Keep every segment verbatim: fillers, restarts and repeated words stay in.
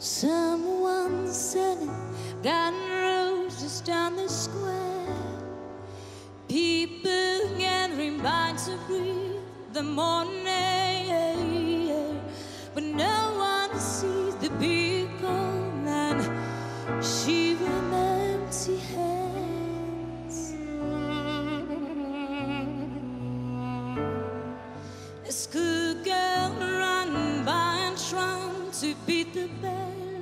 Someone selling garden roses down the square. People gathering by to breathe the morning air, but no one sees the big cold and she with empty hands. A schoolgirl running by and trying to beat the bell.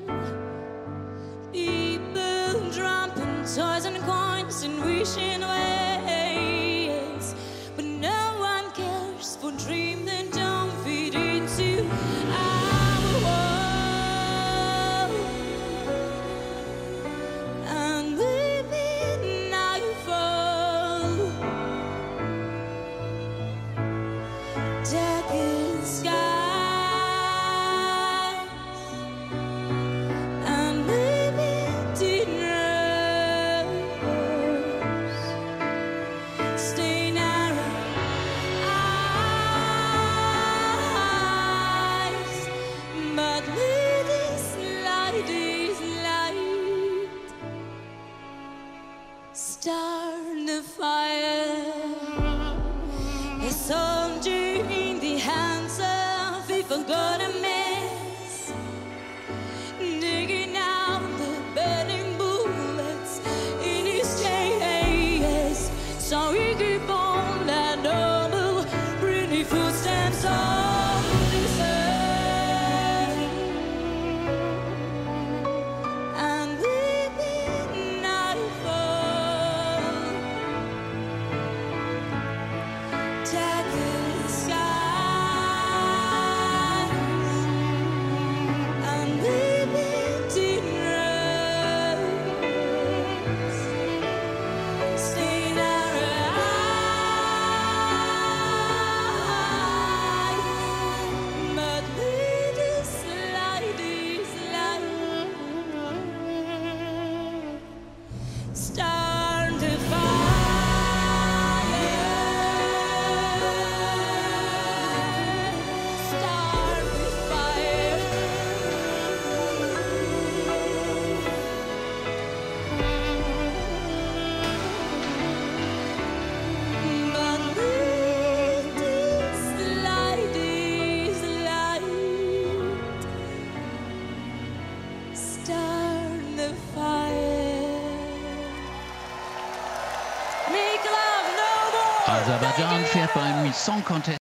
People dropping toys and coins and wishing ways, but no one cares for dreams that don't fit into our world. And we nightfall, darkened sky. Start the fire, a soldier in the hands of a forgotten mess, digging out the burning bullets in his chest. So he keep on that double, pretty footsteps on this earth, and we've been nightfall. Darkened skies, and living in rose, stain our eyes, but with this light, this light, start the fire. Azerbaijan fährt beim Songcontest.